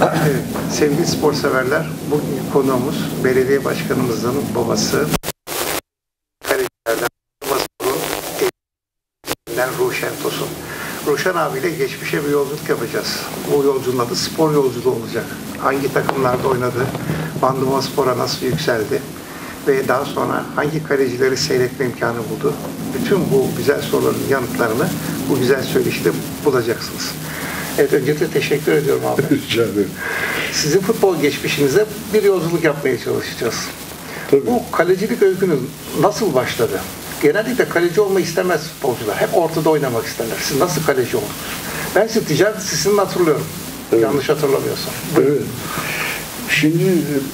Evet, sevgili spor severler, bugünkü konuğumuz belediye başkanımızın babası, kalecilerden babası elinden Ruşen Tosun. Ruşen abiyle geçmişe bir yolculuk yapacağız. Bu yolculuğun adı spor yolculuğu olacak. Hangi takımlarda oynadı, Bandırma Spor'a nasıl yükseldi ve daha sonra hangi kalecileri seyretme imkanı buldu. Bütün bu güzel soruların yanıtlarını bu güzel söyleşide bulacaksınız. Evet, öncelikle teşekkür ediyorum abi. Rica ederim. Sizin futbol geçmişinize bir yolculuk yapmaya çalışacağız. Tabii. Bu kalecilik öykünüz nasıl başladı? Genellikle kaleci olmayı istemez futbolcular. Hep ortada oynamak isterler. Siz nasıl kaleci oldunuz? Ben sizi ticaret lisesini hatırlıyorum. Evet. Yanlış hatırlamıyorsam. Evet. Şimdi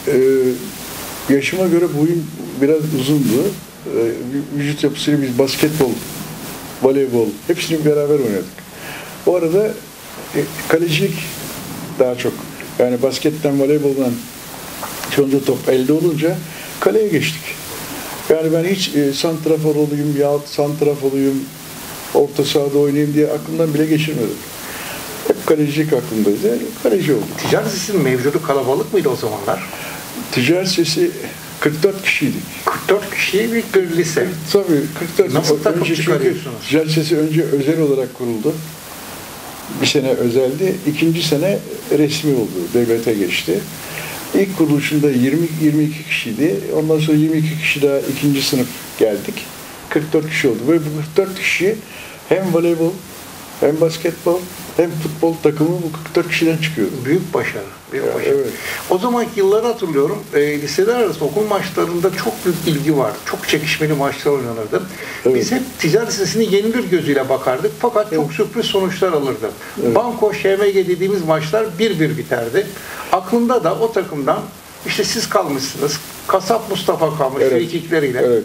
yaşıma göre boyum biraz uzundu. Vücut yapısıyla biz basketbol, voleybol hepsini beraber oynadık. O arada kalecilik daha çok. Yani basketten, voleyboldan çoğunca top elde olunca kaleye geçtik. Yani ben hiç santrafor olayım yahut santrafor olayım, orta sahada oynayayım diye aklımdan bile geçirmedim. Hep kalecilik aklımdaydı. Yani kaleci oldum. Ticaret lisesinin mevcudu kalabalık mıydı o zamanlar? Ticaret lisesi 44 kişiydik. 44 kişiye bir lise. Tabii 44. Nasıl takım önce çıkarıyorsunuz? Ticaret lisesi önce özel olarak kuruldu. Bir sene özeldi. İkinci sene resmi oldu. Devlete geçti. İlk kuruluşunda 22 kişiydi. Ondan sonra 22 kişi daha ikinci sınıf geldik. 44 kişi oldu. Ve bu 44 kişi hem voleybol, hem basketbol, hem futbol takımı bu 44 kişiden çıkıyordu. Büyük başarı. Büyük başarı. Evet. O zamanki yılları hatırlıyorum. Liseler arası okul maçlarında çok büyük ilgi vardı. Çok çekişmeli maçlar oynanırdı. Evet. Biz hep ticaret lisesini yenilir gözüyle bakardık. Fakat çok sürpriz sonuçlar alırdı. Evet. Banko, ŞMG dediğimiz maçlar 1-1 biterdi. Aklımda da o takımdan işte siz kalmışsınız. Kasap Mustafa kalmış frikikleriyle. Evet.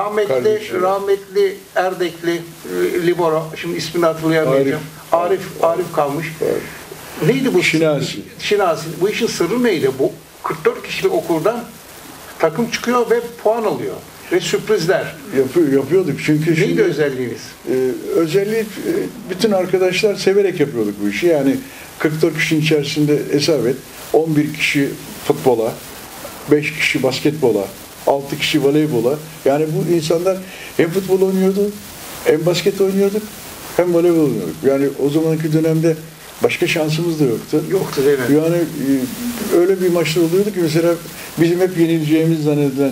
Rahmetli Erdekli Libero, şimdi ismini hatırlayamayacağım. Arif kalmış. Evet. Neydi bu? Şinasi. Bu işin sırrı neydi? Bu 44 kişilik okuldan takım çıkıyor ve puan alıyor. Ve sürprizler. Yapıyorduk çünkü Neydi şimdi özelliğiniz? özelliği bütün arkadaşlar severek yapıyorduk bu işi. Yani 44 kişinin içerisinde hesap et. 11 kişi futbola, 5 kişi basketbola, 6 kişi voleybola. Yani bu insanlar hem futbol oynuyordu, hem basket oynuyorduk, hem voleybol oynuyorduk. Yani o zamanki dönemde başka şansımız da yoktu. Yoktu değil mi? Yani öyle bir maçlar oluyordu ki mesela bizim hep yenileceğimiz zannedilen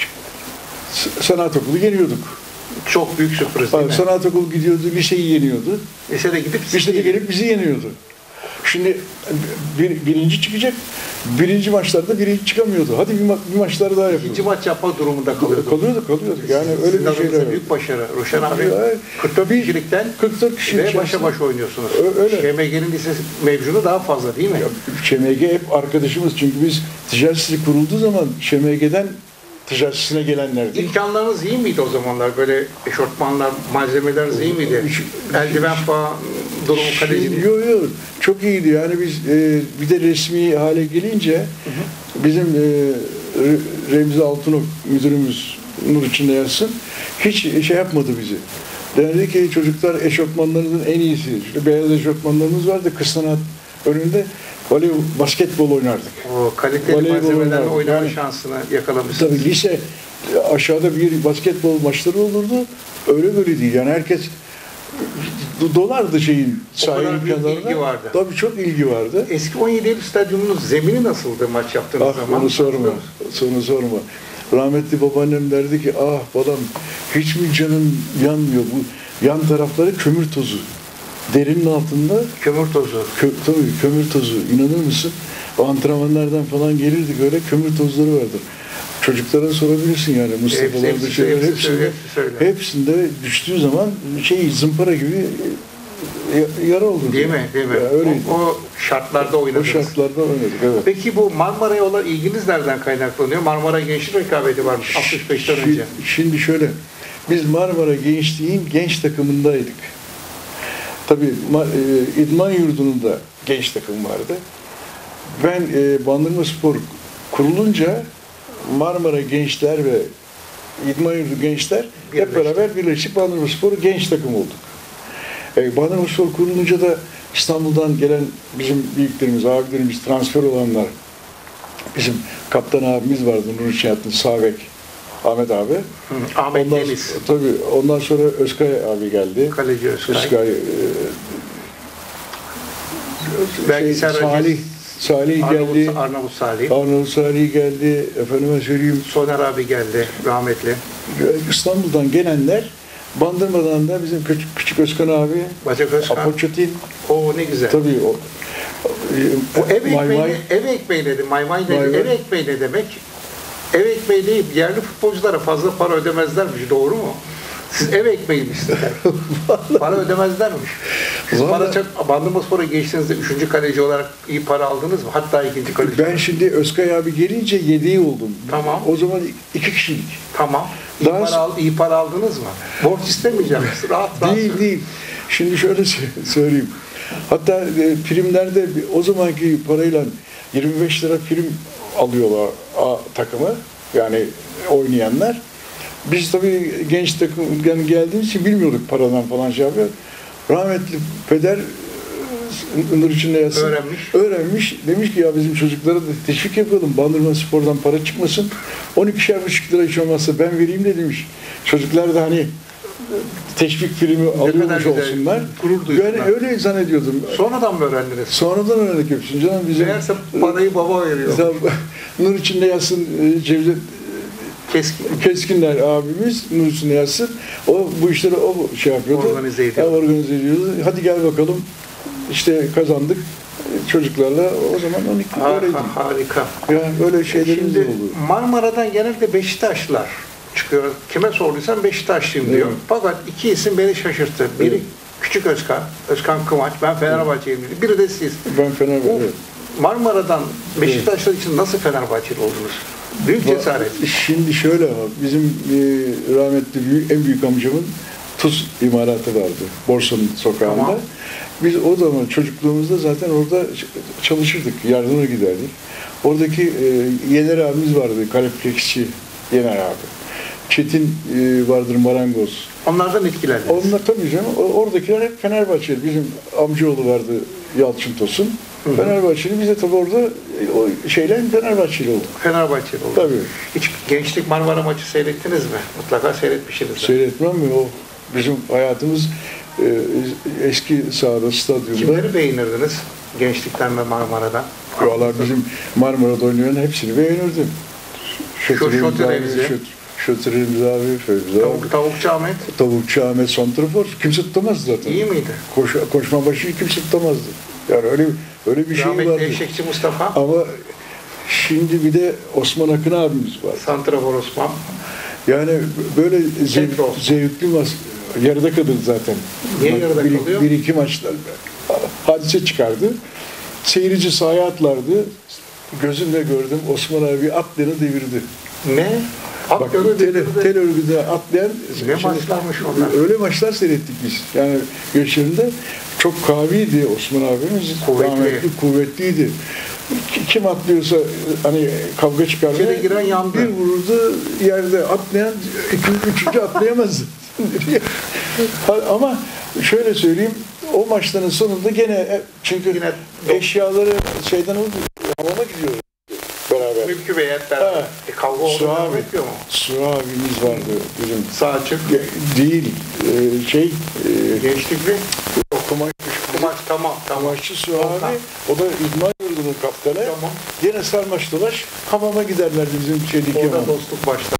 sanat okulu yeniyorduk. Çok büyük sürpriz değil mi? Sanat okulu gidiyordu, liseyi yeniyordu. Lisede gelip bizi yeniyordu. Şimdi birinci çıkacak, birinci maçlarda birinci çıkamıyordu. Hadi bir maçlar daha yapıyordu. İkinci maç yapma durumunda kalıyorduk. Kalıyorduk. Yani öyle bir şeyler. Büyük başarı. Ruşen abi Yani 44 kişilikten 44 kişi ve başa baş oynuyorsunuz. Öyle. ŞMG'nin lisesi mevcudu daha fazla değil mi? ŞMG hep arkadaşımız çünkü biz ticaret lisesi kurulduğu zaman ŞMG'den ticaret lisesine gelenlerdi. İmkanlarınız iyi miydi o zamanlar? Böyle eşortmanlar, malzemeleriniz iyi miydi? Eldiven falan, durumu kalecilik. Yok. Çok iyiydi. Yani biz bir de resmi hale gelince bizim Remzi Altınok müdürümüz nur içinde yatsın hiç şey yapmadı bizi. Derdi ki çocuklar eşofmanlarınızın en iyisi. İşte beyaz eşofmanlarımız vardı. Kıstanat önünde basketbol oynardık. O kaliteli malzemelerle oynama şansını yakalamışsınız. Tabii lise aşağıda bir basketbol maçları olurdu. Öyle böyle değil. Yani herkes dolardı şeyin sahil kenarında. Tabii çok ilgi vardı. Eski 17 Eylül stadyumunun zemini nasıldı maç yaptığınız zaman? Onu sorma. Rahmetli babaannem derdi ki balam hiç mi canın yanmıyor? Bu yan tarafları kömür tozu. Derinin altında kömür tozu. Tabii kömür tozu. İnanır mısın? O antrenmanlardan falan gelirdik öyle kömür tozları vardır. Çocuklara sorabilirsin yani Mustafa'larda şeyler hepsinde düştüğü zaman zımpara gibi yara oldu. Değil mi? Yani o şartlarda oynadınız. O şartlarda oynadık, evet. Peki bu Marmara'ya olan ilginiz nereden kaynaklanıyor? Marmara Gençlik rekabeti varmış 65'ten önce. Şimdi şöyle, biz Marmara Gençliğin genç takımındaydık. Tabii İdman Yurdu'nun da genç takım vardı. Ben Bandırma Spor kurulunca Marmara Gençler ve İdman Yurdu Gençler hep beraber birleşip Bandırma Spor genç takım olduk. Bandırma Spor kurulunca da İstanbul'dan gelen bizim büyüklerimiz, abilerimiz, transfer olanlar, bizim kaptan abimiz vardı, Nur Şihat'ın Sağbek, Ahmet abi. Ahmet Deniz. Tabii, ondan sonra Özkay abi geldi. Kaleci Özkay. Salih geldi. Arnavut Salih. Arnavut Salih geldi. Efendime söyleyeyim. Soner abi geldi, rahmetli. İstanbul'dan gelenler, Bandırma'dan da bizim küçük Özkan abi, Bacak Özkan. Apoçatin. O ne güzel. Tabii o. Ev ekmeği dedi, maymay dedi. Ev ekmeği ne demek? Ev ekmeği deyip yerli futbolculara fazla para ödemezlermiş, doğru mu? Siz ev ekmeğiymişsiniz. Para ödemezlermiş. Siz Bandırmaspor'a geçtiğinizde 3. kaleci olarak iyi para aldınız mı? Hatta 2. kaleci. Ben şimdi Özkay abi gelince yedeği oldum. Tamam. O zaman 2 kişilik. Tamam. İyi para aldınız mı? Borç istemeyeceğim. Rahat. Değil. Şimdi şöyle söyleyeyim. Hatta primlerde o zamanki parayla 25 lira prim alıyorlar A takımı. Yani oynayanlar. Biz tabii genç takım geldiğimiz için bilmiyorduk paradan falan şey yapıyor. Rahmetli peder Nur içinde yazsın. Öğrenmiş. Demiş ki ya bizim çocuklara da teşvik yapalım. Bandırmaspor'dan para çıkmasın. 12,5 lira hiç olmazsa ben vereyim de demiş. Çocuklar da hani teşvik primi alıyormuş olsunlar. Yani öyle zannediyordum. Sonradan mı öğrendiniz? Sonradan öğrendik hepsini canım. Meğerse parayı baba veriyor. Nur içinde yazsın Cevdet Keskinler abimiz, Nur içinde yazsın. O bu işleri o şey yapıyordu. Organize ediyordu. Hadi gel bakalım. İşte kazandık çocuklarla. O zaman 12 öyleydi. Harika. Yani böyle şeylerimiz oldu. Marmara'dan genelde Beşiktaşlılar çıkıyor. Kime sorduysam Beşiktaşlıyım diyor. Evet. Fakat iki isim beni şaşırttı. Biri evet. Küçük Özkan Kıvanç. Ben Fenerbahçeliyim. Biri de siz. Ben Fenerbahçe. Evet. Marmara'dan Beşiktaşlar için nasıl Fenerbahçeli oldunuz? Büyük cesaret. Şimdi şöyle bizim rahmetli en büyük amcamın tuz imalatı vardı. Borsa'nın sokağında. Tamam. Biz o zaman çocukluğumuzda zaten orada çalışırdık. Yardıma giderdik. Oradaki Yener abimiz vardı. Kalepleksçi Yener abi. Çetin vardır marangoz. Onlardan etkilendiniz. Onlar tabii canım. Oradakiler hep Fenerbahçeli. Bizim amcaoğlu vardı Yalçın Tosun. Fenerbahçeli. Biz de tabii orada o şeyle Fenerbahçeli olduk. Fenerbahçeli olduk. Tabii. Hiç Gençlik Marmara maçı seyrettiniz mi? Mutlaka seyretmişsiniz. Seyretmem mi? O bizim hayatımız eski sahada, stadyumda. Kimleri beğenirdiniz Gençlikten ve Marmara'dan? Valla bizim Marmara'da oynayan hepsini beğenirdim. Şötür Remzi abi, Fevzi abi. Tavukçu Ahmet. Tavukçu Ahmet santrafor. Kimse tutamazdı zaten. İyi miydi? Koşma başı kimse tutamazdı. Yani öyle bir şey vardı. Rahmetli Eşekçi Mustafa. Ama şimdi bir de Osman Akın abimiz var. Santrafor Osman. Yani böyle zevkli yarıda kalır zaten. Niye yarıda kalıyor? Bir iki maçlar hadise çıkardı. Seyirci sahaya atlardı. Gözümle gördüm. Osman abi atlarını devirdi. Ne? Bak tel örgüde atlayan ne maçlarmış onlar? Öyle maçlar seyrettik biz. Yani yaşlarında çok kaviydi Osman abimiz. Kuvvetliydi. Kim atlıyorsa hani kavga çıkardı. İçeri giren yandı. Bir vururdu yerde atlayan üçüncü atlayamazdı. Ama şöyle söyleyeyim, o maçların sonunda gene çünkü yine eşyaları şeyden oldu, hamama gidiyor beraber. Mümkün ve hep beraber. Kavga olduğunu bekliyor mu? Su abimiz vardı bizim. Sağ açık. Değil. Gençlik mi? Kumaş tamam. Kumaşçı Su abi. O da İdman Yurdu'nun kaptanı. Tamam. Gene sarmaş dolaş hamama giderlerdi bizim şeydeki hamam. Orada dostluk başladı.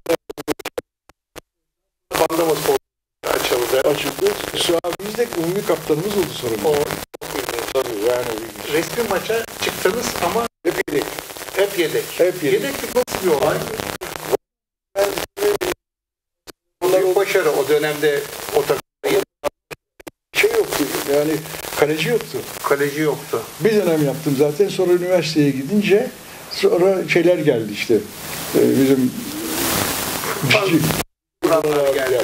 Bandırmaspor açıldı. Su abimiz de umumi kaptanımız oldu sonra. O tabii yani. Resmi maça çıktınız ama hep yedek. Hep yedek. Yedeklik nasıl bir olay? Büyük başarı o dönemde o takımda şey yoktu yani kaleci yoktu. Kaleci yoktu. Bir dönem yaptım zaten, sonra üniversiteye gidince sonra şeyler geldi işte. Bizim geldi.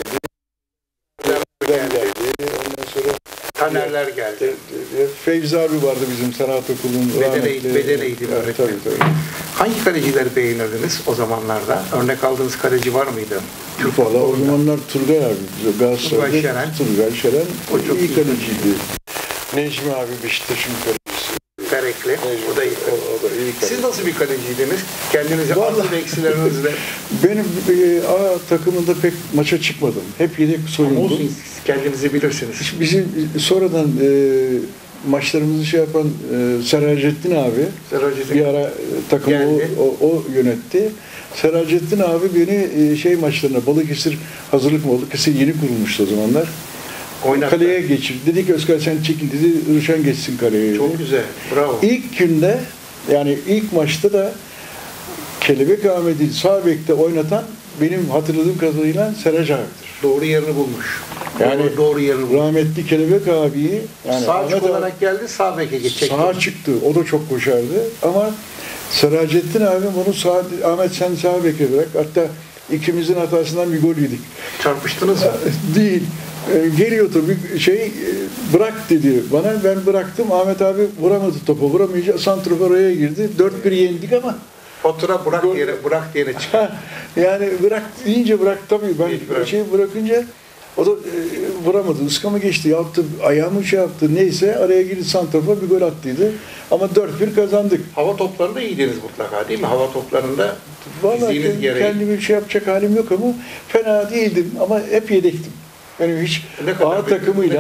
Ondan sonra Tanerler geldi. Fevzi abi vardı bizim sanat okulunun. Beden eğitimi öğretmeni. Tabii. Hangi kalecileri beğenirdiniz o zamanlarda? Örnek aldığınız kaleci var mıydı? Valla o zamanlar Turgay abi. Galatasaray'da Turgay Şeren. O çok iyi kaleciydi. Necmi abi Beşiktaş'ın kalecisi. Perekli. O da iyi. O da iyi kaleci. Siz nasıl bir kaleciydiniz? Kendinize Vallahi- artı ve eksilerinizle. Benim A takımında pek maça çıkmadım. Hep yedek soyundum. Olsun, siz kendinizi bilirsiniz. Bizim sonradan maçlarımızı şey yapan Seracettin abi Seracettin bir ara takımı geldi. o yönetti. Seracettin abi beni şey maçlarına Balıkesir Balıkesir yeni kurulmuştu o zamanlar. Oynattı. Kaleye geçir. Dedi ki Özkan sen çekil dedi. Ruşen geçsin kaleye dedi. Çok güzel. Bravo. İlk günde yani ilk maçta da Kelebek Ahmet'i sağ bekte oynatan benim hatırladığım kadarıyla Seraj abidir. Doğru yerini bulmuş. Yani doğru yerini bulmuş. rahmetli Kelebek abiyi yani Sağ Ahmet açık abi olarak geldi, sağ beke geçecek. sağa çıktı. O da çok koşardı. Ama Seracettin abim onu Ahmet sen sağ beke bırak. Hatta ikimizin hatasından bir gol yedik. Çarpıştınız mı? Değil. Geliyordu bir şey bırak dedi bana. Ben bıraktım. Ahmet abi vuramadı topu. Vuramayınca santrafor oraya girdi. 4-1 yendik ama Fatura bırak diyene çıktı. yani bırak deyince bırak tabii. Ben Hiç bırak. şey bırakınca o da vuramadı. Iskamı geçti. Yaptı. Ayağımı şey yaptı. Neyse araya girdi santrafor bir gol attıydı. Ama 4-1 kazandık. Hava toplarında iyiydiniz mutlaka değil mi? Hava toplarında Vallahi fiziğiniz gereği. kendime bir şey yapacak halim yok ama fena değildim ama hep yedektim. Yani hiç Ne kadar A takımıyla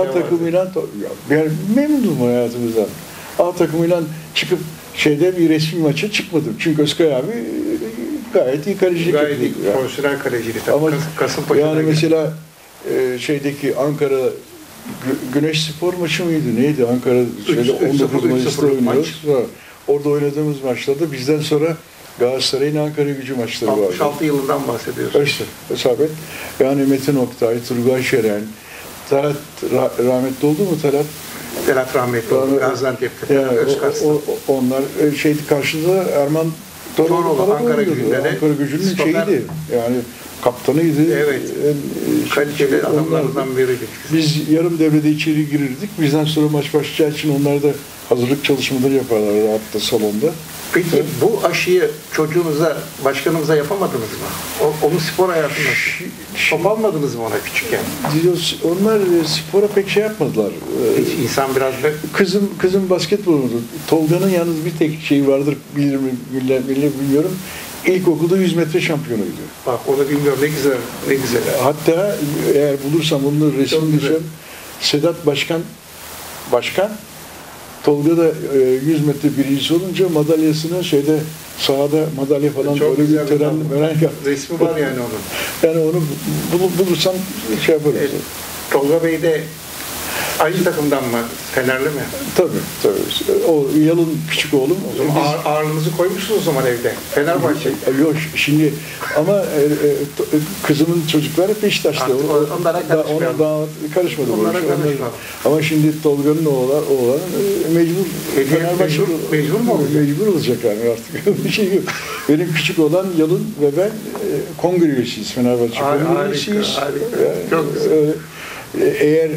yani memnunum hayatımızdan. A takımıyla çıkıp bir resmi maça çıkmadım. Çünkü Özkay abi gayet iyi kalecilik Gayet iyi, yapıyordu. Yani. profesyonel kaleciydi tabii. Ama Kasımpaşa'da yani mesela şeydeki Ankara Güneş Spor maçı mıydı? Neydi? Ankara 19 Mayıs'ta oynuyoruz. Orada oynadığımız maçlarda bizden sonra Galatasaray'ın Ankara Gücü maçları vardı. 66 yılından bahsediyorsunuz. İşte hesap et. Yani Metin Oktay, Turgay Şeren, Talat rahmetli oldu mu Talat? Talat rahmetli oldu. Gaziantep'te. Yani Özkars'ta. onlar karşıda Erman Toroğlu falan Ankara oynuyordu. Gücü'nde de Ankara Gücü'nün stoper. şeyiydi. Yani kaptanıydı. Evet. Kaliteli adamlardan biriydi. Biz yarım devrede içeri girirdik. Bizden sonra maç başlayacağı için onlar da hazırlık çalışmaları yaparlar rahatlıkla salonda. Peki bu aşıyı çocuğunuza, başkanımıza yapamadınız mı? Onun spor hayatında. Top almadınız mı ona küçükken? Onlar spora pek şey yapmadılar. Hiç insan biraz da... Kızım basketbol oynadı. Tolga'nın yalnız bir tek şeyi vardır, bilir mi bilmiyorum. İlkokulda 100 metre şampiyonuydu. Bak onu bilmiyorum, ne güzel, ne güzel. Hatta eğer bulursam onun resmini diyeceğim. Sedat Başkan Tolga da 100 metre birincisi olunca madalyasını sahada madalya falan çok öyle bir tören yaptı. Resmi var yani onun. Yani onu bulursam şey yaparım. Tolga Bey de aynı takımdan mı? Fenerli mi? Tabii. O Yalın küçük oğlum. O zaman ağırlığınızı koymuşsunuz o zaman evde. Fenerbahçe. Yok şimdi ama kızımın çocukları Beşiktaş'ta. Onlara karışmayalım. Daha karışmadı. Onlara karışmayalım. Ama şimdi Tolga'nın oğlan mecbur. Mecbur mu olacak? Mecbur olacak yani artık. Bir şey yok. Benim küçük olan Yalın ve ben kongre üyesiyiz. Fenerbahçe kongre üyesiyiz. Çok güzel. Eğer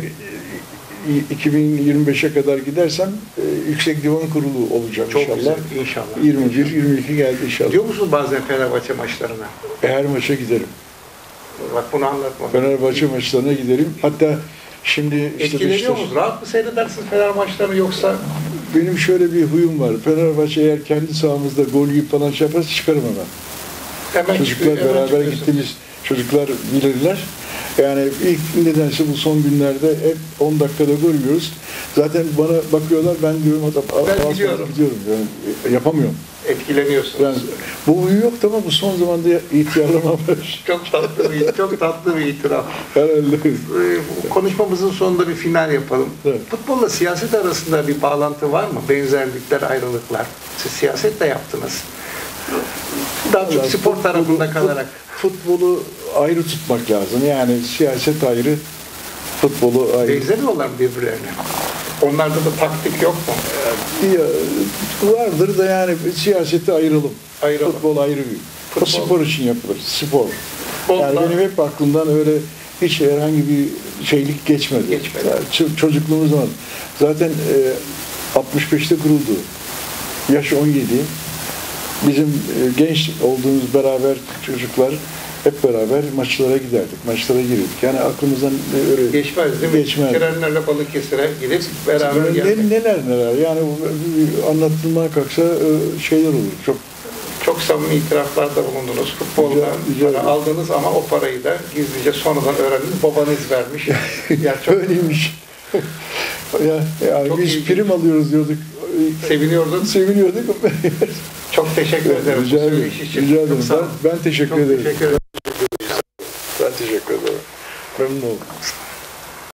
2025'e kadar gidersem Yüksek Divan Kurulu olacağım çok inşallah. Güzel, inşallah. 21-22 geldi inşallah. Gidiyor musunuz bazen Fenerbahçe maçlarına? Her maça giderim. Bak bunu anlatma. Fenerbahçe maçlarına giderim. Hatta şimdi işte etkileniyor musunuz? Rahat mı seyredersiniz Fener maçlarını yoksa? Benim şöyle bir huyum var. Fenerbahçe eğer kendi sahamızda gol yiyip falan şey yaparsa çıkarım hemen. Çocuklar beraber gittiğimiz çocuklar bilirler. Yani ilk nedense bu son günlerde hep 10 dakikada gol yiyoruz. Zaten bana bakıyorlar, ben diyorum ben gidiyorum. Yani yapamıyorum. Etkileniyorsunuz. Yani bu huyu yok ama bu son zamanda ihtiyarlama var. çok tatlı bir itiraf. Herhalde. Konuşmamızın sonunda bir final yapalım. Evet. Futbolla siyaset arasında bir bağlantı var mı? Benzerlikler, ayrılıklar. Siz siyaset de yaptınız. Daha çok spor tarafında kalarak. Futbolu ayrı tutmak lazım. Yani siyaset ayrı, futbolu ayrı. Benzemiyorlar mı birbirlerine? Onlarda da taktik yok mu? Vardır da yani siyaseti ayıralım. Futbol ayrı bir. Futbol. Spor için yapılır. Spor. Futbolda... Yani benim hep aklımdan öyle hiç herhangi bir şeylik geçmedi. Yani çocukluğumuz var. Zaten 65'te kuruldu. Yaş 17. Bizim genç olduğumuz beraber çocuklar hep beraber maçlara giderdik, maçlara giriyorduk. Yani aklımızdan öyle Geçmez değil mi? geçmez. Trenlerle Balıkesir'e gidip beraber gelmek. Neler yani anlatılmaya kalksa şeyler olur. Çok samimi itiraflarda bulundunuz. Futboldan Rica para ederim. aldınız ama o parayı da gizlice sonradan öğrendiniz. Babanız vermiş. Yani çok Öyleymiş. Yani Çok biz ilginç. prim alıyoruz diyorduk. seviniyordun. Seviniyorduk. Çok teşekkür ederim. Rica bu ederim. söyleşi için. Rica Çok ederim. sağ olun. Ben teşekkür Çok ederim. teşekkür ederim. Ben teşekkür ederim. Memnun oldum.